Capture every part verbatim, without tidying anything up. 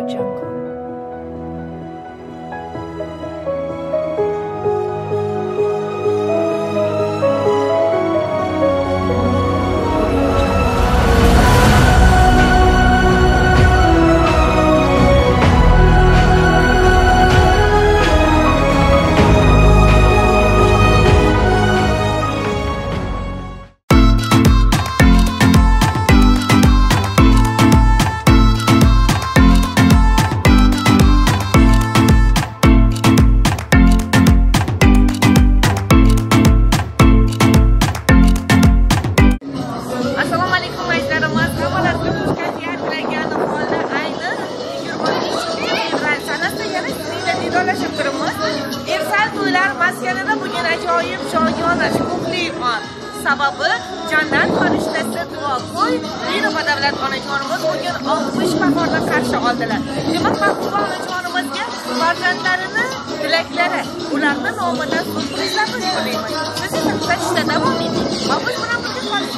Sababi jannat farishtasi duo qo'y, Dinova davlat onajonimiz bugun oltmish bahorda qarshi oldilar. Demak, Mahbuba onajonimizga farzandlarini tilaklari, ularning nomidan surprizlar qo'yamiz. Siz esa kuzatishda davom eting. Mahbuba bilan birga qoling.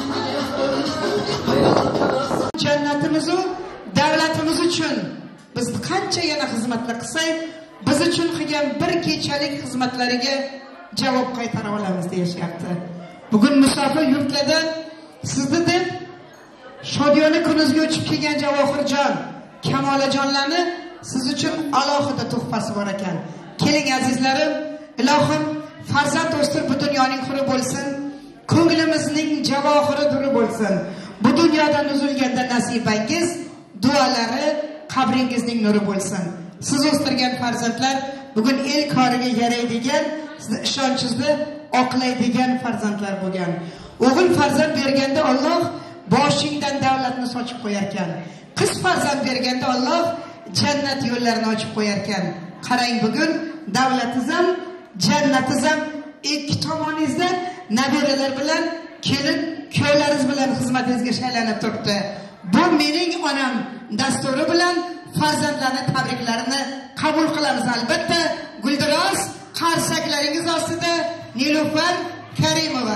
Jannatimiz u davlatimiz uchun biz qancha yana xizmatlar qilsak, biz uchun qilgan bir kechalik xizmatlariga javob qaytara olamiz deyishyapti. Bugun musofir yurtlarda sizni deb shodiyona kuningizga o'chib kelgan Javohirjon, Kamolajonlarni siz uchun alohida tuhfasi bor ekan. Keling azizlarim, ilohim farzand o'stir bu dunyoning xuri bo'lsin, ko'nglimizning javohiri duri bo'lsin. Bu dunyodan uzilganda nasibangiz, duolari qabringizning nuri bo'lsin. Siz o'stirgan farzandlar bugun el koriga yaraydigan, sizni ishonchingizda oqlaydigan farzandlar bo'lgan. O'g'il farzand berganda Alloh boshingdan davlatni sochib qo'yar ekan. Qiz farzand berganda Alloh jannat yo'llarini ochib qo'yar ekan. Qarang, bugun davlatingiz ham, jannatingiz ham ikki tomoningizda nabiralar bilan, kelin kuyovlaringiz bilan xizmatingizga shaylanib turibdi. Bu mening onam dasturi bilan farzandlarni tabriklarini qabul qilamiz albatta. Guldiroz qarsaklaringiz ostida Nilufar Karimova.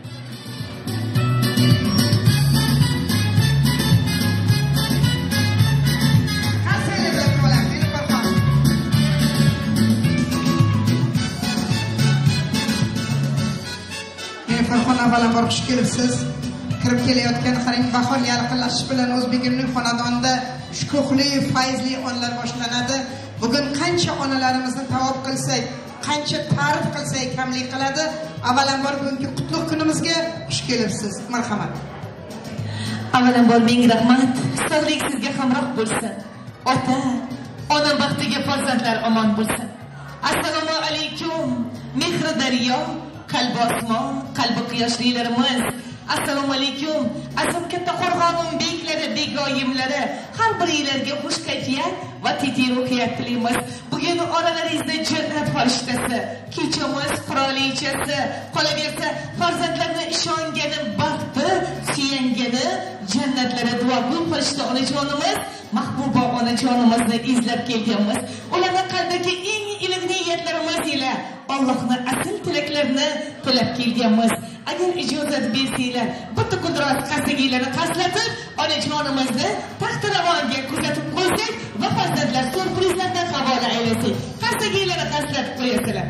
Farxon avvalambor xush kelibsiz. Kirib kelayotgan qarang, bahor yaqinlashish bilan O'zbekimning xonadonida shukuhli, fayzli onlar boshlanadi. Bugun qancha onalarimizni tavob qilsak, qancha ta'rif qilsak kamlik qiladi. Avvalambor bugungi qutlug' kunimizga xush kelibsiz. Marhamat. Avvalambor ming rahmat. Sog'lik sizga hamroh bo'lsin. Ota, ona baxtiga farzandlar omon bo'lsin. Assalomu alaykum. Mehri daryo, qalbi osmon, qalbi quyoshlilarimiz. Assalomu alaykum. Azim katta Qo'rg'onim beklari, begoyimlari, har biringlarga xush kayfiyat va tetik ruhiyat tilaymiz. Bugun oralaringizda jannat farishtasi, kechamiz qirolichasi, qolaversa farzandlarni ishongani, baxti, suyangani jannatlari duogo'y farishta onajonimiz, Mahbuba onajonimizni izlab kelganmiz. Ularning qalbidagi eng iliq niyatlarimiz ila Allohning asl tilaklarini tilab kelganmiz. Agar ijozat bersanglar, bitta Guldiroz qasagilarni qaslatib, onajonimizni taxtiravonga kuzatib qo'ysak va farzandlar surprizlardan havola aylasak, qasagilarni qaslatib qo'yasizlar.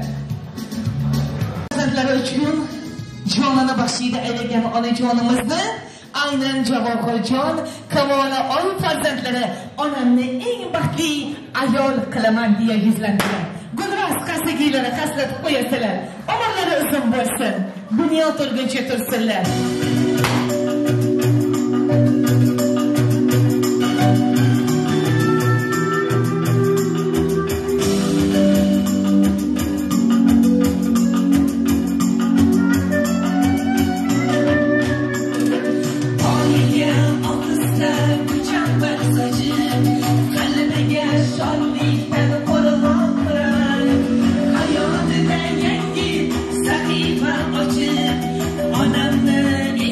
Farzandlari uchun jonini baxshida aylagan onajonimizni aynan Javohirjon, Kamola oy farzandlari onamni eng baxtli ayol qilaman deya yuzlandilar. Guldiroz qasagilarni qaslatib qo'yasizlar. Umrlari uzun bo'lsin. Dunyo turguncha tursinlar. Onamni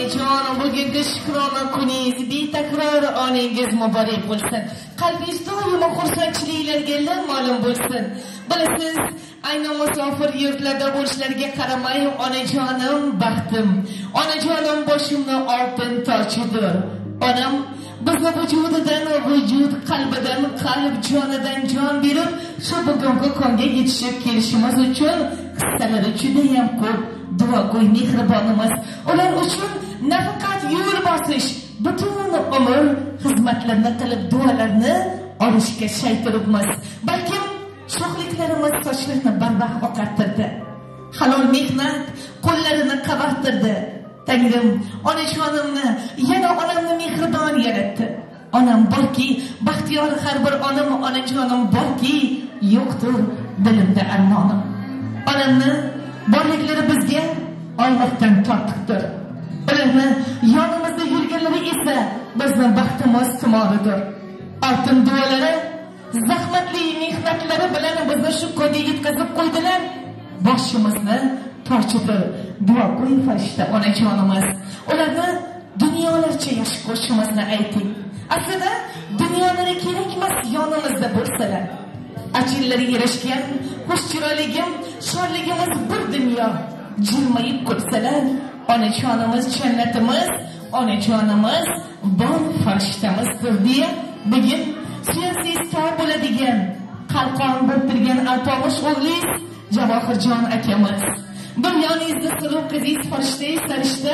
onajon, bugungi shukrona kuningiz betakror onangiz muborak bo'lsin. Qalbingiz doimo xursandchiliklarga ma'lum bo'lsin. Bilasiz, aynan musofir yurtlarda bo'lishlariga qaramay, onajonim baxtim, onajonim boshimni oltin tochidir. Onam bizni vujudidan vujud, qalbidan qalb, jonidan jon berib, shu bugungi kunga yetishib kelishimiz uchun hissalari juda ham ko'p. Duogo'y mehribonimiz, ular uchun nafaqat yo'l bosish, butun umr xizmatlarni qilib duolarni olishga shay turibmiz. Balkim sho'xliklarimiz sochlarini barvaqt oqartirdi. Halol mehnat qo'llarini qavartirdi. Tangrim, onajonimni, yana onamni mehribon yaratdi. Onam borki, baxtiyor har bir onam, onajonim borki, yo'qdir dilimda armonim. Onamni borliklari bizga Allohdan tortiqdir. Ularni yonimizda yurganlari esa bizni baxtimiz tumoridir. Oltin duolari, zahmatli mehnatlari bilan bizni shu kunga yetkazib qo'ydilar. Boshimizni tochidir. Duogo'y farishta onajonimiz. Ularni dunyolarcha yaxshi ko'rishimizni ayting. Aslida dunyolar kerak emas, yonimizda bo'lsalar. Achillari yarashgan, xush chiroyligim, shodligimiz bir dunyo. Jilmayib ko'rsalar, onajonimiz jannatimiz, onajonimiz bor farishtamizdir deya bugun siyosiy star bo'ladigan, qalqon bo'ltirgan alpomish o'g'lingiz Javohirjon akamiz, dunyoningizda suluv qizingiz farishtai sarishta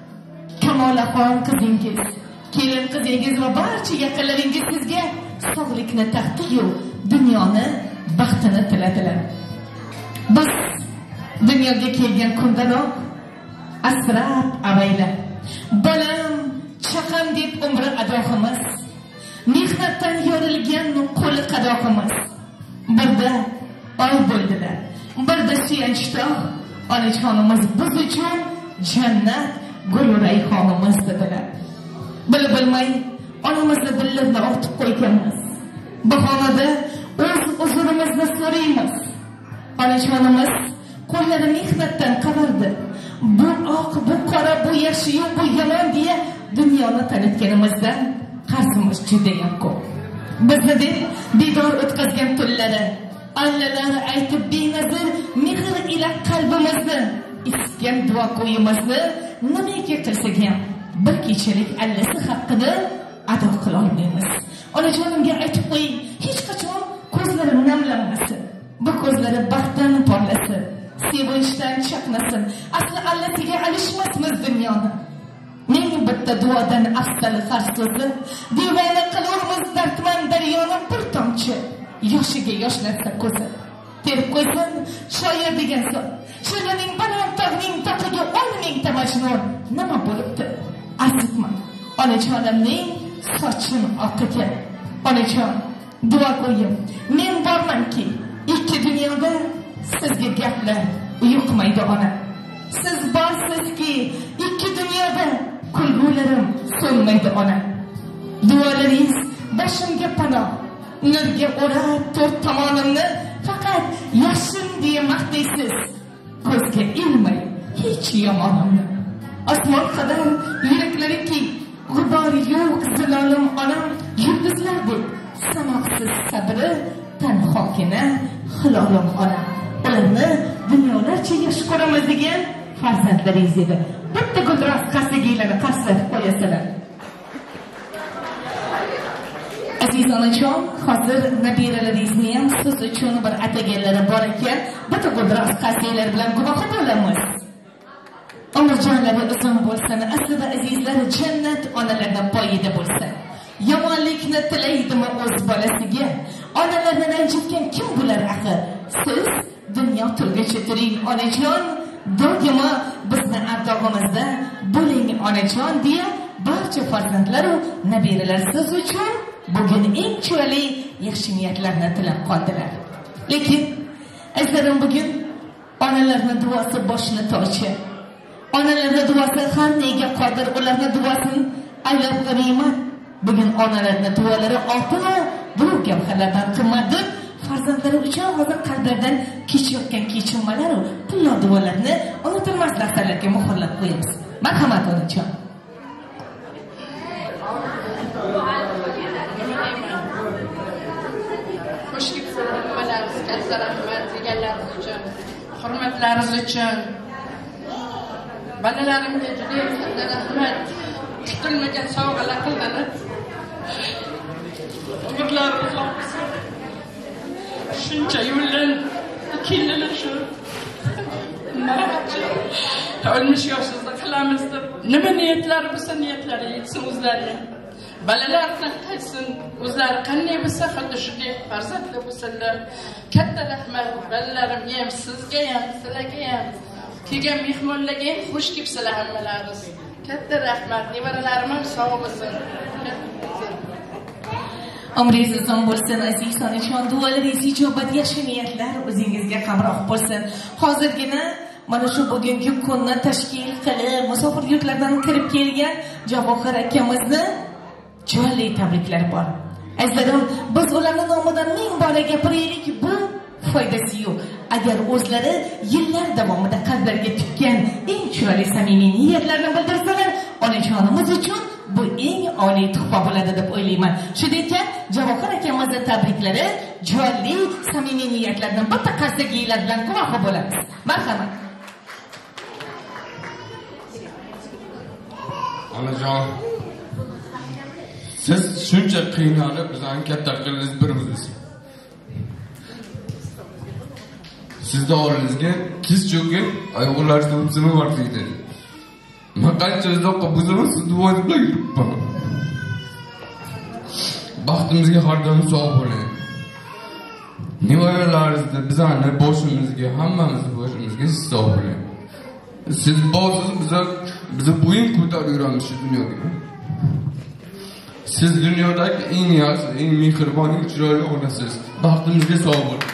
Kamolaxon qizingiz, kelin qizingiz va barcha yaqinlaringiz sizga sog'likni taqdiyu dunyoni baxtini tiladilar. Biz dunyoga kelgan kundanoq asrab avayla, bolam, chaqam deb umri adoqimiz, mehnatdan yorilgan qo'li qadoqimiz. Birda oy bo'ldilar, birda suyanchtoq, onajonimiz biz uchun jannat gul rayhonimiz dedilar. Bilib bilmay onamizni dillarini ortib qo'yganmiz. Bahonada o'z uzrimizni so'raymiz. Onajonimiz qo'llari mehnatdan qavardi. Bu oq, bu qora, bu yaxshi-yu, bu yomon deya dunyoni tanitganimizdan qarzimiz juda ham ko'p. Bizni deb bedor o'tkazgan tunlari, allalar aytib benazir mehr ila qalbimizni isitgan duo qo'yimizni nimaga qilsak ham bir kechalik allasi haqqida ado qila olmaymiz. Onajonimga aytib qo'ying, hech qachon ko'zlari namlanmasin. Bu ko'zlari baxtdan porlasin, sevinchdan chaqnasin. Asli allasiga alishmasmiz dunyoni. Ming bitta duodan afzal har so'zi, devona qilurmiz dardman daryoni bir tomchi. Yoshiga yoshlatsa ko'zi. Terib qo'ysin shoir degan so'z. Shirining baland tog'ning taqiga o'n mingta majnun. Nima bo'libdi? Arzitma. Onajonimning sochim oqiga. Onajon, duo qo'ying. Men bormanki, ikki dunyoda sizga gaplar yuqmaydi ona. Siz borsizki, ikki dunyoda kulgularim so'nmaydi ona. Duolaringiz boshimga panoh, nurga o'rab to'rt tomonimni, faqat yaxshin deya maqtaysiz. Ko'zga ilmay hech yomonimni. Osmon qadar yuraklaringki, g'ubori yo'q zilolim onam, yulduzlardek sanoqsiz sabri, tanhokina hilolim ona. Ularni dunyolarcha yaxshi ko'ramiz degan farzandlaringiz edi. Bitta guldiroz qarsagiylarni qarslatib qo'yasalar. Aziz onajon, hozir nabiralaringizni ham siz uchun bir ataganlari bor ekan, bitta guldiroz qarsagiylar bilan guvohi bo'lamiz. Umrjonlari uzun bo'lsin, aslida azizlar, jannat onalardan poyida bo'lsin. Yomonlikni tilaydimi o'z bolasiga? Onalarni ranjitgan kim bular axir? Siz dunyo turgacha turing onajon, doimo bizni ardog'imizda bo'ling onajon deya barcha farzandlar va nabiralar siz uchun bugun eng chiroyli yaxshi niyatlarni tilab qoldilar. Lekin azizlarim, bugun onalarning duosi boshni tochi. Onalarning duosi har nega qodir, ularning duosini aylab g'animat. Bugun onalarning duolari oltin bu gavharlardan qimmatdir. Farzandlari uchun hozir qalblardan kechayotgan kechirmalar va pullo duolarni unutilmas lahzalarga muhrlab qo'yamiz. Marhamat onajon. xizmatlaringiz uchun. Balalarimga juda katta rahmat. Kutilmagan sovg'alar qildilar. Umrlari uzoq bo'lsin. Shuncha yo'ldan keldilar shu. Ölmüş yoshingizda qilamiz deb nima niyatlari bo'lsa niyatlari yetsin o'zlariga. Balalardan qaytsin, o'zlari qanday bo'lsa xuddi shunday farzandli bo'lsinlar. Katta rahmat balalarimga ham, sizga ham, sizlarga ham, kelgan mehmonlarga ham xush kelibsizlar hammalaringiz. Katta rahmat, nevaralarim ham sog' bo'lsin. Umringiz uzun bo'lsin aziz onajon, duolaringiz ijobat, yaxshi niyatlar o'zingizga hamroh bo'lsin. Hozirgina mana shu bugungi kunni tashkil qilib, musofir yurtlardan kirib kelgan Javohir akamizni jonli tabriklar bor. Azizlarim, biz ularning nomidan ming bora gapiraylik, bu foydasi yo'q. Agar o'zlari yillar davomida qalblarga tukkan eng chiroyli samimiy niyatlarni bildirsalar, onajonimiz uchun bu eng oliy tuhfa bo'ladi deb o'ylayman. Shunday ekan, Javohir akamizni tabriklari jonli samimiy niyatlardan bitta qarsakiylar bilan guvohi bo'lamiz. Marhamat. Onajon, siz shuncha qiynalib bizani katta qildingiz birimiz. Sizni oldingizga tiz cho'kib, oyoqlaringizni o'zini vartiydi. Men qancha uzoqqa buzilib sizni voyiblar yuribman. Baxtimizga har doim sog' bo'ling. Nevaralaringizni bizani boshimizga, hammamizni boshimizga sog' bo'ling. Siz borsiz, biza biza bo'yin ko'tarib yuramiz shu dunyoga. Siz dunyodagi eng yaxshi, eng mehribon, eng chiroyli onasiz. Baxtimizga sog' bo'ling.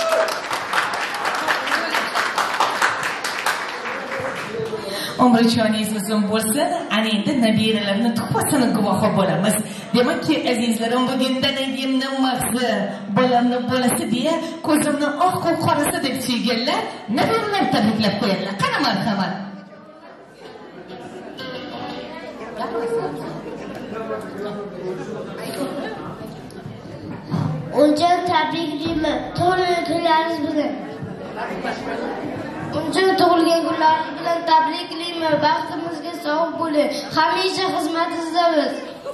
Umringiz uzun bo'lsin, ana endi nabiralarning tuhfasini guvohi bo'lamiz. Demakki, azizlarim, bugun dadagimning mag'zi, bolamning bolasi deya ko'zimni oq va qorasi deb suyganlar, nabiralar tabriklab qo'yadilar. Qani marhamat. Uncha tabriklayman, to'g'ri tilaringiz bilan. Uncha tug'ilgan kunlaringiz bilan tabriklayman. Baxtimizga sog' bo'ling. Hamisha xizmatingizdamiz.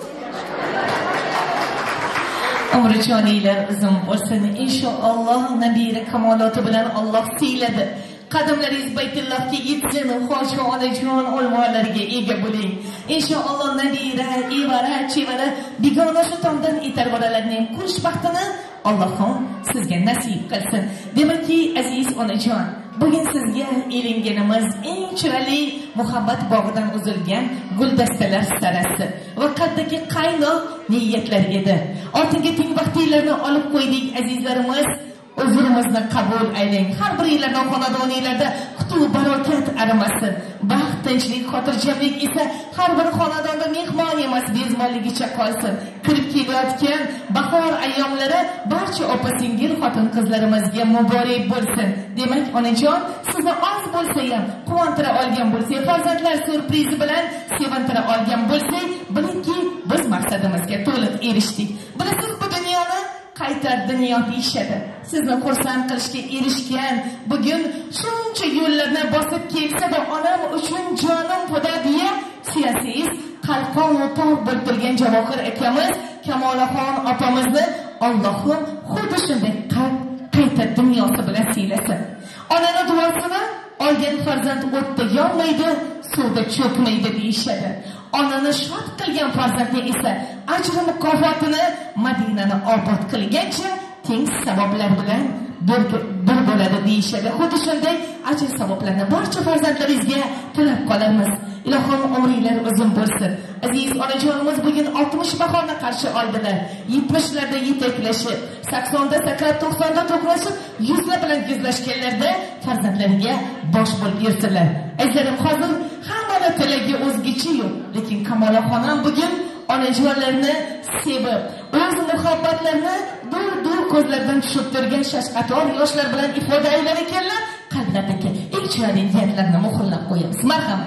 Umringiz uzun bo'lsin. Inshaalloh nabira kamoloti bilan Alloh siyladi. Qadamlaringiz Baytullohga yetsin, xo'sh onajon olmonlarga ega bo'ling. Inshaalloh nabira, evara, chevara, begona shu tomdan etar bolalarning ko'rish baxtini Allohim sizga nasib qilsin. Demakki, aziz onajon, bugun sizga elinganimiz eng chiroyli muhabbat bog'idan uzilgan guldastalar sarasi va qaddagi qaynoq niyatlar edi. Ortiga teng vaqtlarni olib qo'ydik azizlarimiz. Uzrimizni qabul aylang. Har biringlarning xonadoninglarda qutuq barokat arimasin. Baxt, tinchlik, xotirjamlik esa har bir xonadonda mehmon emas, mezmonligicha qolsin. Kirib kelayotgan bahor ayyomlari barcha opa-singil xotin-qizlarimizga muborak bo'lsin. Demak, onajon, sizni oz bo'lsa ham quvontira olgan bo'lsak, farzandlar surprizi bilan sevintira olgan bo'lsak, bilingki, biz maqsadimizga to'liq erishdik. Bilasiz, bu dunyoni qayta dunyo deyishadi. Sizni xursand qilishga erishgan, bugun shuncha yo'llarni bosib kelsa-da, onam uchun jonim fido deya siyosiy qalqon va tog' bo'ltirgan Javohir akamiz, Kamolaxon opamizni Allohim xuddi shunday qayta dunyosi bilan siylasin. Onani duosini olgan farzand o'tda yonmaydi, suvda cho'kmaydi deyishadi. Onani shod qilgan farzandni esa ajr mukofotini Madinani obod qilgancha teng savoblar bilan bir bo'ladi deyishadi. Xuddi shunday ajr savoblarni barcha farzandlaringizga tilab qolamiz. Ilohim umringiz uzun bo'lsin. Aziz onajonimiz bugun oltmish bahorni qarshi oldilar. yetmishlarda yetaklashib, saksonda sakrab, to'qsonda to'qnashib, yuzlar bilan yuzlashganlarda farzandlariga bosh bo'lib yursinlar. Azizlarim, hozir hammaning tilagi o'zgacha yo'q, lekin Kamolaxon ham bugun onajonlarni sevib, o'z muhabbatlarini dur-dur ko'zlaridan tushib turgan shashqator yoshlar bilan ifoda aylar ekanlar. Qalblardagi eng chiroyli niyatlarni muhrlab qo'yamiz. Marhamat.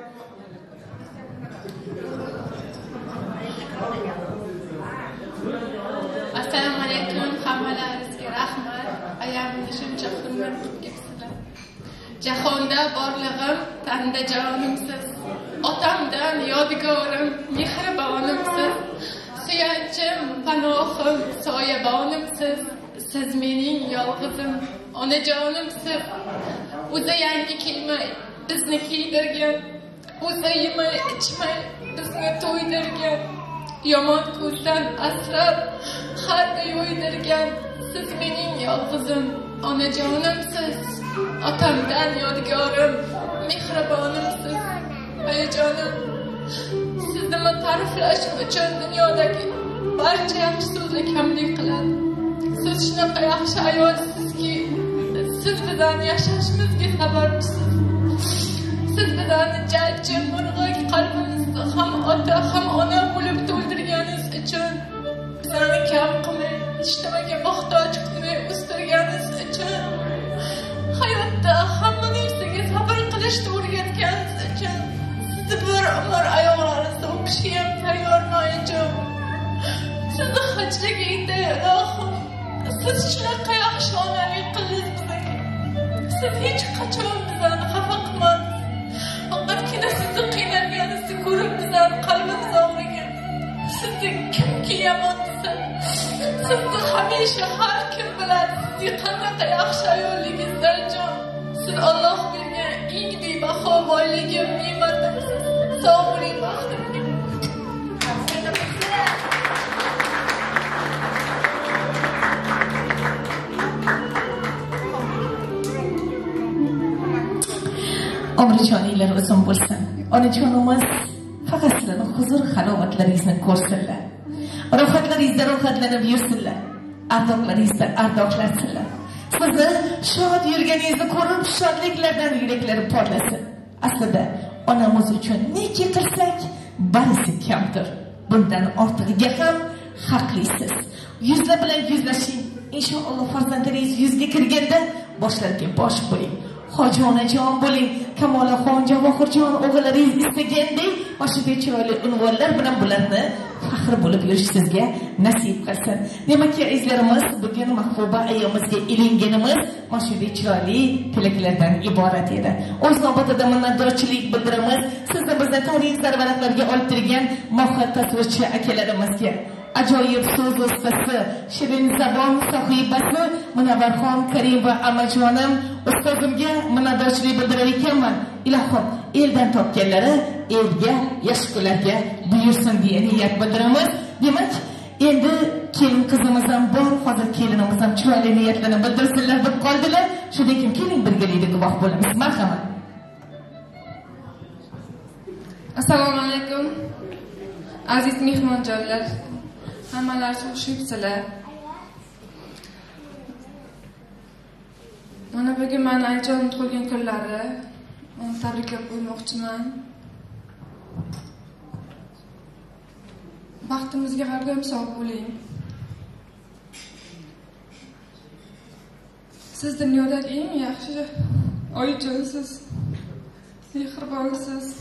Assalomu alaykum, hammalaringizga rahmat. Ayamni shuncha hurmat qilibsizlar. Jahonda borlig'im, tanda jonimsiz. Otamdan yodgorim, mehribonimsiz. Suyanchim, panohim, soyabonimsiz. Siz mening yolg'izim, onajonimsiz. O'zi yangi kiymay, bizni kiydirgan. O'zi yemay, ichmay, bizni to'ydirgan. Yomon ko'zdan asrab, harga yo'ydirgan. Siz mening yolg'izim, onajonimsiz. Otamdan yodgorim, mehribonimsiz. Onajonim, sizni ta'riflash uchun dunyodagi barcha yaxshi so'zlar kamlik qiladi. Siz shunaqa yaxshi ayolsizki, siz bilan yashashimizga sababchisiz. Siz bilan jajji murg'ak qalbimizni ham ota ham ona bo'lib to'ldirganingiz uchun, bizlarni kam qilmay, ijtimoga muhtoj qilmay o'stirganingiz uchun, hayotda hamma narsaga sabr qilishni o'rgatganingiz uchun, sizni bir umr oyoqlaringizni o'pishga ham tayyorman. Sizni hajligingda ilohim, siz shunaqa yaxshi onalik qildingiz bizga. Siz hech qachon bizlarni xafa qilmadingiz. Faqatgina sizni qiynalganingizni ko'rib bizlarni qalbimiz og'rigan. Sizni kimki yomon desa, sizni hamisha har kim biladi. Siz qanaqa yaxshi ayolligingizdan jon. Siz Alloh bergan eng bebaho boyligim, ne'matimsiz. Sog' bo'ling, baxtimga. Umrijoninglar uzun bo'lsin. Onajonimiz faqat sizlarni huzur halovatlaringizni ko'rsinlar. Rohatlaringizda rohatlanib yursinlar. Ardoqlaringizda ardoqlansinlar. Sizni shod yurganingizni ko'rib shodliklardan yuraklari porlasin. Aslida onamiz uchun necha qilsak, barisi kamdir. Bundan ortig'iga ham haqlisiz. Yuzlar bilan yuzlashing. Inshaalloh farzandlaringiz yuzga kirganda boshlarga bosh bo'ling. Hoji onajon bo'ling, Kamolaxon, Javohirjon o'g'illaringiz istagandek oshida chiroyli unvonlar bilan bularni faxr bo'lib yurish sizga nasib qilsin. Demakki, azizlarimiz, bugun Mahbuba ayomizga ilinganimiz oshida chiroyli tilaklardan iborat edi. O'z navbatida minnatdorchilik bildiramiz sizni bizni tarix zarvaraqlarga olib kirgan mohir tasvirchi akalarimizga. Ajoyib so'z ustasi, shirin zabon sohibasi Munavvarxon Karim va amajonim ustozimga minnatdorchilik bildirar ekanman. Ilohim, eldan topganlari elga, yashkularga buyursin deya niyat bildiramiz. Demak, endi kelin qizimiz ham bor, hozir kelinimiz ham chiroyli niyatlarni bildirsinlar deb qoldilar. Shunday ekan, keling birgalikda guvoh bo'lamiz. Marhamat. Assalomu alaykum. Aziz mehmonjonlar, hammalar xushibsizlar. Mana bugun men Ayjon tug'ilgan kunlari, uni tabriklab qo'ymoqchiman. Baxtimizga har doim sog' bo'ling. Siz dunyodagi eng yaxshi oyijonsiz, mehribonsiz.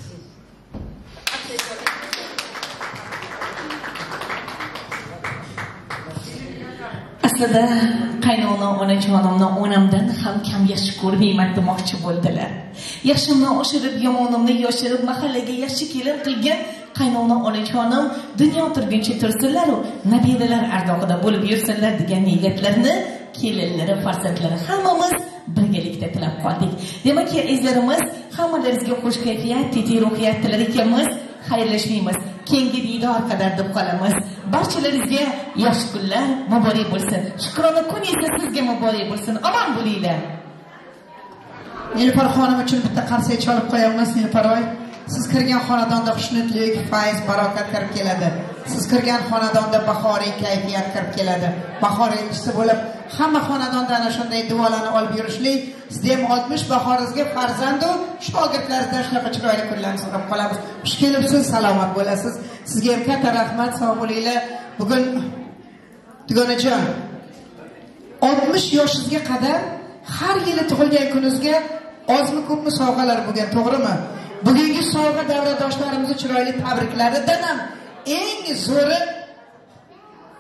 Aslida qaynona onajonimni onamdan ham kam yaxshi ko'rmayman demoqchi bo'ldilar. Yaxshimni oshirib, yomonimni yoshirib, mahallaga yaxshi kelin qilgan qaynona onajonim dunyo turguncha tursinlar, nabiralar ardog'ida bo'lib yursinlar degan niyatlarni kelinlari, farzandlari hammamiz birgalikda tilab qoldik. Demakki, azizlarimiz, hammalaringizga xush kayfiyat, tetik ruhiyat tilar ekanmiz. Xayrlashmaymiz. Keyingi diydor qadar deb qolamiz. Barchalaringizga yosh kunlar muborak bo'lsin. Shukrona kun esa sizga muborak bo'lsin. Omon bo'linglar. Nilufar xonim uchun bitta qarsak chalib qo'yamiz. Nilufaroy, siz kirgan xonadonda xushnudlik, fayz, barokat kirib keladi. Siz kirgan xonadonda bahoriy kayfiyat kirib keladi. Bahor elchisi bo'lib hamma xonadonda ana shunday duolarni olib yurishlik. Sizga ham oltmish bahoringizga farzand va shogirdlaringizdan shunaqa chiroyli kunlarni so'rab qolamiz. Xush kelibsiz, salomat bo'lasiz. Sizga ham katta rahmat, sog' bo'linglar. Bugun Tugonajon, oltmish yoshingizga qadar har yili tug'ilgan kuningizga ozmi ko'pmi sovg'alar bo'lgan, to'g'rimi? Bugungi sovg'a davradoshlarimizni chiroyli tabriklaridan ham eng zo'ri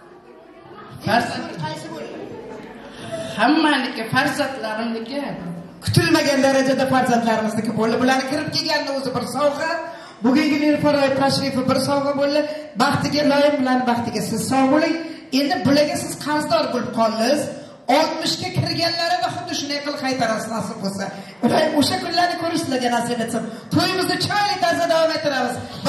farzand. Hammaniki farzandlarimniki kutilmagan darajada farzandlarimizniki bo'ldi. Bularni kirib kelganida o'zi bir sovg'a, bugungi Nilufar tashrifi bir sovg'a bo'ldi. Baxtiga loyim bilan baxtiga siz sog' bo'ling. Endi bularga siz qarzdor bo'lib qoldingiz. oltmishga kirganlarida xuddi shunday qilib qaytarasiz nasib bo'lsa. Ular o'sha kunlarni ko'rishlarga nasib etsin. To'yimizni chiroyli tarzda davom ettiramiz.